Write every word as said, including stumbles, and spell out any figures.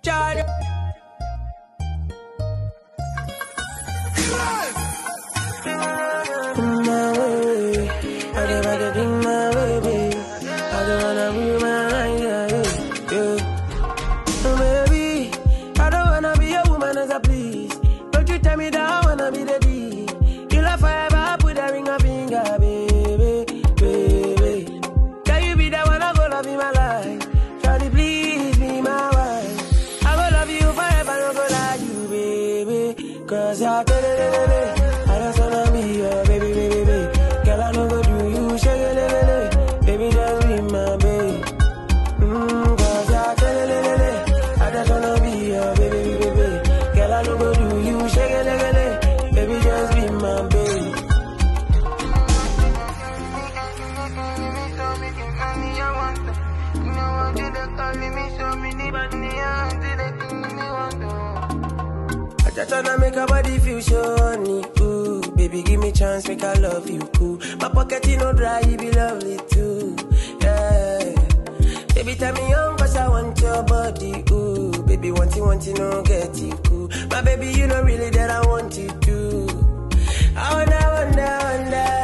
Charlie. Cause I did it, I just wanna be your baby, baby, baby. Girl, I know go do you, shake it, baby, just be my baby. Mmm, cause I did it, I just wanna be your baby, baby, baby. Girl, I know go do you, shake it, baby, just be my baby. I just wanna make her body feel shiny, ooh. Baby, give me chance, make I love you, cool. My pocket, you know, dry, you be lovely, too, yeah. Baby, tell me on, cause I want your body, ooh. Baby, want you, want you, no, get you, cool. My baby, you know really that I want you, too. I wonder, wonder, wonder